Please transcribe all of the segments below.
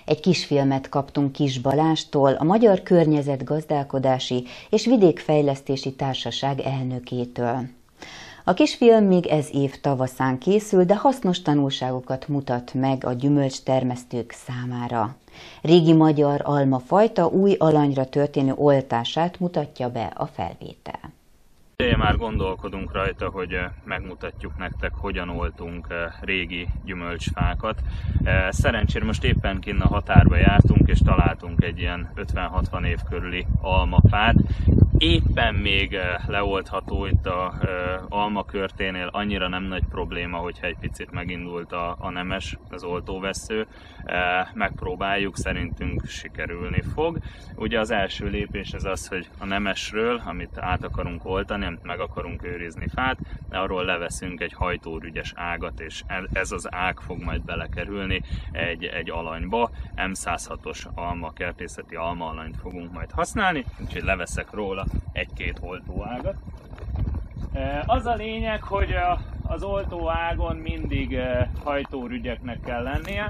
Egy kisfilmet kaptunk Kis Balástól, a Magyar Környezetgazdálkodási és Vidékfejlesztési Társaság elnökétől. A kisfilm még ez év tavaszán készül, de hasznos tanulságokat mutat meg a gyümölcstermesztők számára. Régi magyar almafajta új alanyra történő oltását mutatja be a felvétel. Már gondolkodunk rajta, hogy megmutatjuk nektek, hogyan oltunk régi gyümölcsfákat. Szerencsére most éppen kinn a határba jártunk, és találtunk egy ilyen 50-60 év körüli almafát. Éppen még leoltható itt az almakörténél, annyira nem nagy probléma, hogyha egy picit megindult a nemes, az oltóvessző. Megpróbáljuk, szerintünk sikerülni fog. Ugye az első lépés az az, hogy a nemesről, amit át akarunk oltani, amit meg akarunk őrizni fát, arról leveszünk egy hajtórügyes ágat, és ez az ág fog majd belekerülni egy alanyba. M106-os kertészeti almaalanyt fogunk majd használni, úgyhogy leveszek róla egy-két oltóágat. Az a lényeg, hogy az oltóágon mindig hajtórügyeknek kell lennie.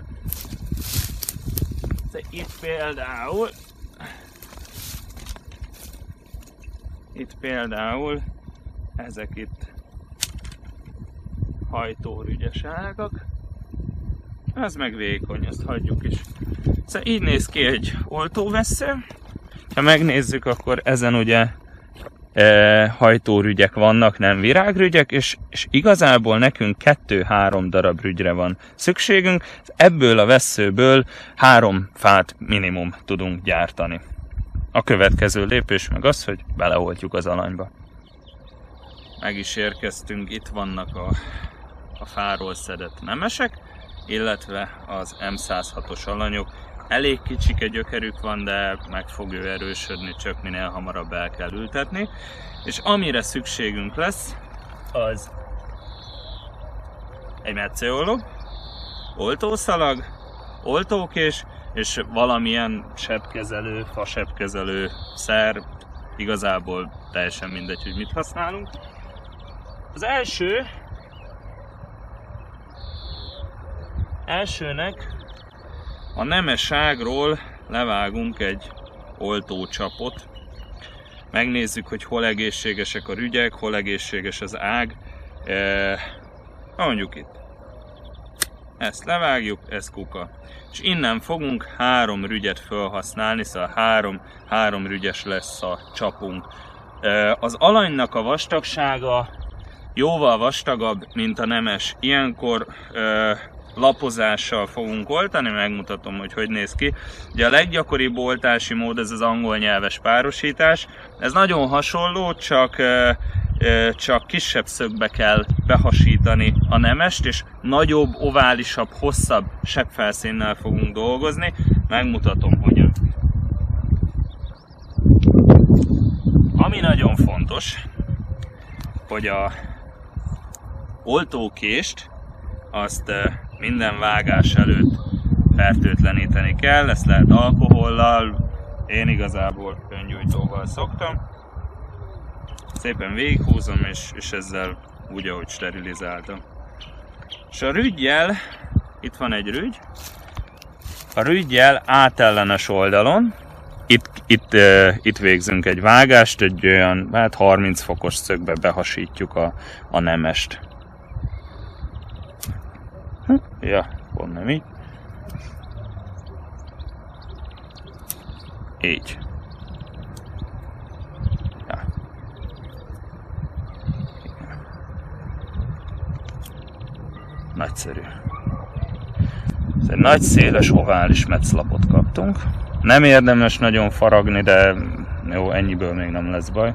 Itt például ezek itt hajtórügyes ágak. Ez meg vékony, ezt hagyjuk is. Szóval így néz ki egy oltóvessző. Ha megnézzük, akkor ezen ugye hajtórügyek vannak, nem virágrügyek, és igazából nekünk 2-3 darab rügyre van szükségünk. Ebből a vesszőből 3 fát minimum tudunk gyártani. A következő lépés meg az, hogy beleoltjuk az alanyba. Meg is érkeztünk, itt vannak a fáról szedett nemesek, illetve az M106-os alanyok. Elég kicsike gyökerük van, de meg fog ő erősödni, csak minél hamarabb el kell ültetni. És amire szükségünk lesz, az egy metszőolló, oltószalag, oltókés, és valamilyen sebkezelő, fasebkezelő szer, igazából teljesen mindegy, hogy mit használunk. Az elsőnek a nemes ágról levágunk egy oltócsapot. Megnézzük, hogy hol egészségesek a rügyek, hol egészséges az ág. Mondjuk itt. Ezt levágjuk, ez kuka. És innen fogunk 3 rügyet felhasználni, szóval 3 rügyes lesz a csapunk. Az alanynak a vastagsága jóval vastagabb, mint a nemes. Ilyenkor lapozással fogunk oltani, megmutatom, hogy néz ki. Ugye a leggyakoribb oltási mód ez az angol nyelves párosítás. Ez nagyon hasonló, csak kisebb szögbe kell behasítani a nemest, és nagyobb, oválisabb, hosszabb sebfelszínnel fogunk dolgozni. Megmutatom, hogyan. Ami nagyon fontos, hogy a oltókést azt minden vágás előtt fertőtleníteni kell, ezt lehet alkohollal, én igazából öngyújtóval szoktam. Szépen végighúzom, és ezzel úgy, ahogy sterilizáltam. És a rüggyel, itt van egy rügy, a rüggyel átellenes oldalon, itt végzünk egy vágást, egy olyan 30 fokos szögbe behasítjuk a nemest. Ja, pont nem így. Így. Ja. Nagyszerű. Egy nagy széles ovális metszlapot kaptunk. Nem érdemes nagyon faragni, de jó, ennyiből még nem lesz baj.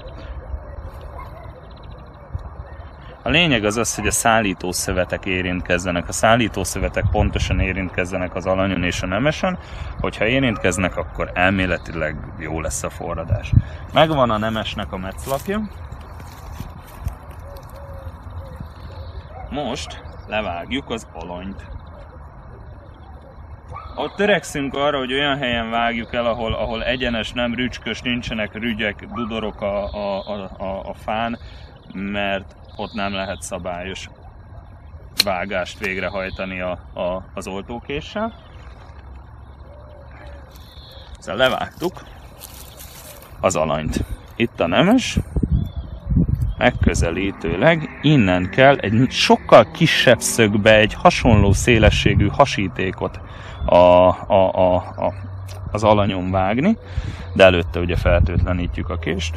A lényeg az, hogy a szállítószövetek érintkezzenek. A szállítószövetek pontosan érintkezzenek az alanyon és a nemesen. Hogyha érintkeznek, akkor elméletileg jó lesz a forradás. Megvan a nemesnek a metszlapja. Most levágjuk az alanyt. Ott törekszünk arra, hogy olyan helyen vágjuk el, ahol egyenes, nem rücskös, nincsenek rügyek, dudorok a fán, mert ott nem lehet szabályos vágást végrehajtani az oltókéssel. Ezzel levágtuk az alanyt. Itt a nemes, megközelítőleg innen kell egy sokkal kisebb szögbe egy hasonló szélességű hasítékot az alanyon vágni, de előtte ugye fertőtlenítjük a kést.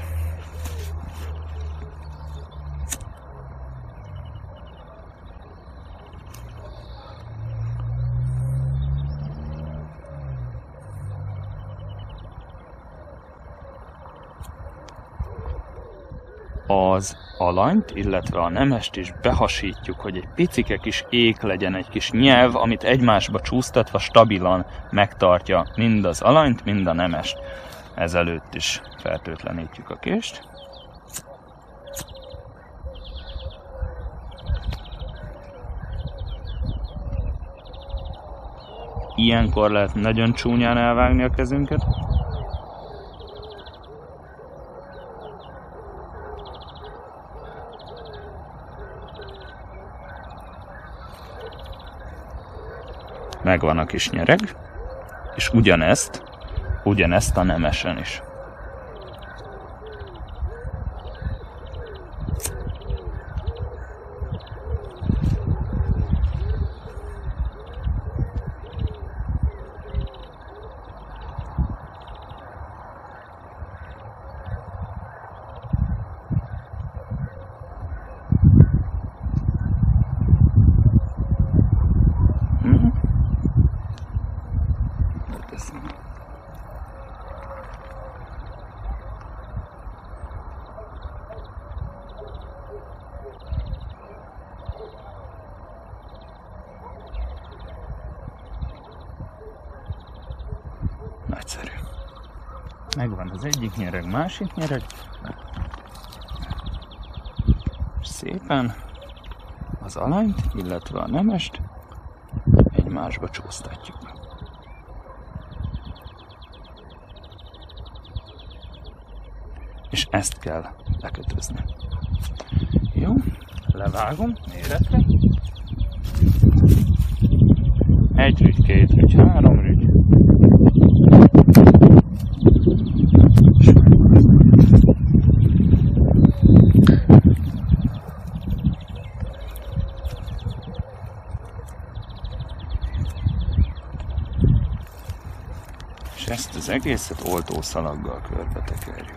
Az alanyt, illetve a nemest is behasítjuk, hogy egy picike kis ék legyen, egy kis nyelv, amit egymásba csúsztatva stabilan megtartja mind az alanyt, mind a nemest. Ezelőtt is fertőtlenítjük a kést. Ilyenkor lehet nagyon csúnyán elvágni a kezünket. Megvan a kis nyereg, és ugyanezt a nemesen is. Nagyszerű. Megvan az egyik nyereg, másik nyereg. Szépen az alanyt, illetve a nemest egymásba csúsztatjuk. És ezt kell lekötözni. Jó, levágom méretre. 1 rügy, 2 rügy, 3 rügy. És ezt az egészet oltószalaggal körbe tekerjük.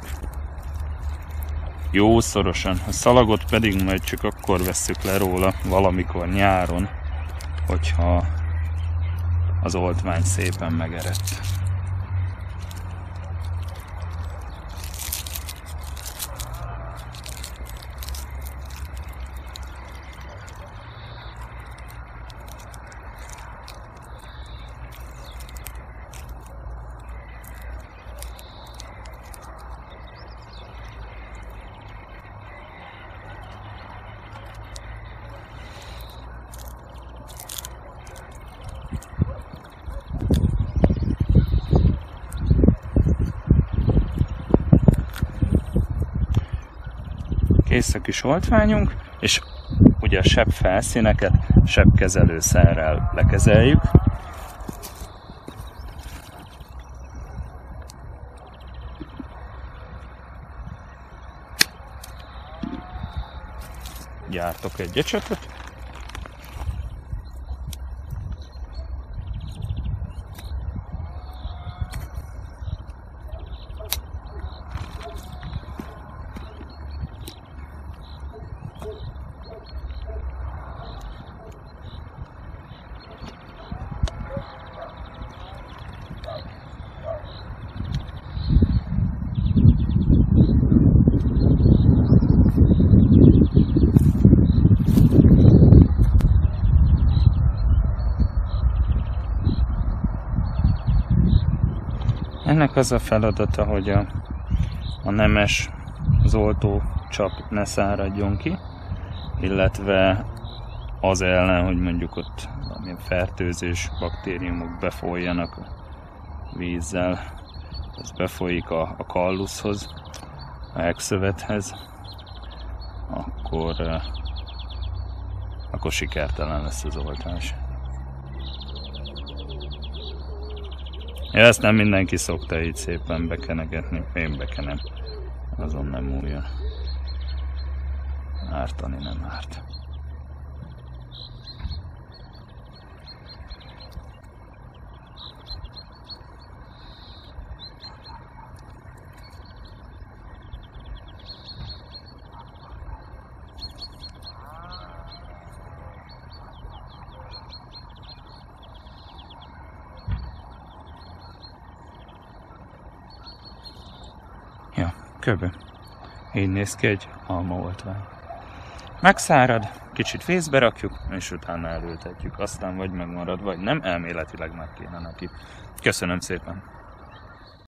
Jó szorosan. A szalagot pedig majd csak akkor vesszük le róla valamikor nyáron, hogyha az oltmány szépen megerett. Kész a kis oltványunk, és ugye a sebb felszíneket sebkezelőszerrel lekezeljük. Gyártok egy ecsetet. Ennek az a feladata, hogy a nemes, az oltócsap ne száradjon ki, illetve az ellen, hogy mondjuk ott valamilyen fertőzés, baktériumok befolyjanak a vízzel. Ez befolyik a kalluszhoz, a hegszövethez, akkor sikertelen lesz az oltás. Ja, ezt nem mindenki szokta így szépen bekenegetni, én bekenem. Azon nem múljon. Ártani nem árt. Ja, kb. Így néz ki egy almaoltvány. Megszárad, kicsit fészbe rakjuk, és utána elültetjük. Aztán vagy megmarad, vagy nem, elméletileg meg kéne neki. Köszönöm szépen!